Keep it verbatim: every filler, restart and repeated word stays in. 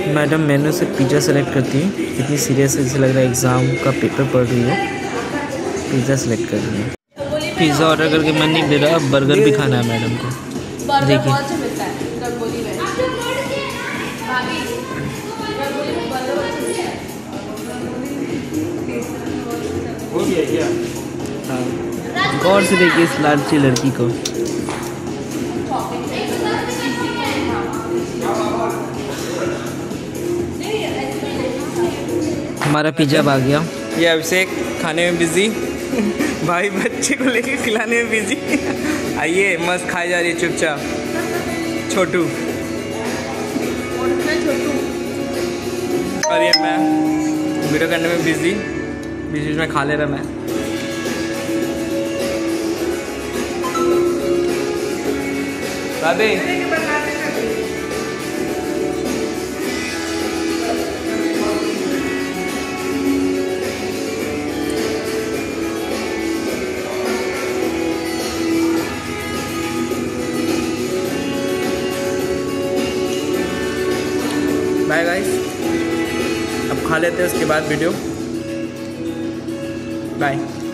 Madam मेनू से pizza select करती है। कितनी सीरियस है, जैसे लग रहा है एग्ज़ाम का पेपर पढ़ रही है। पिज़्ज़ा सेलेक्ट कर रही है। पिज़्ज़ा ऑर्डर करके मन नहीं दे रहा, अब बर्गर भी खाना है मैडम को। देखिए हाँ, गौर से देखिए इस लालची लड़की को। हमारा पिज़्ज़ा आ गया। ये अभिषेक खाने में बिजी, भाई बच्चे को लेके खिलाने में बिजी। आइए मस्त खाई जा रही है चुपचाप। छोटू और ये मैं वीडियो करने में बिजी, बीच बीच में खा ले रहा मैं। दादी बाय गाइस, अब खा लेते हैं उसके बाद वीडियो। बाय।